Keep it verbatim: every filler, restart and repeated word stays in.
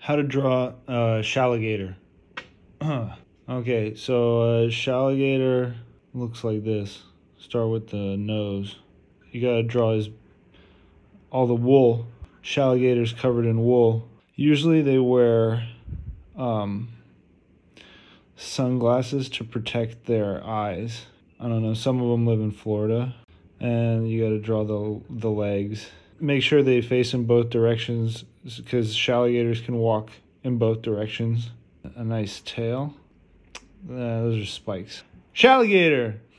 How to draw a Shalligator. Okay, so a Shalligator looks like this. Start with the nose. You gotta draw his all the wool. Shalligators covered in wool. Usually they wear um, sunglasses to protect their eyes. I don't know, some of them live in Florida. And you gotta draw the the legs. Make sure they face in both directions because Shalligators can walk in both directions. A nice tail. Uh, those are spikes. Shalligator!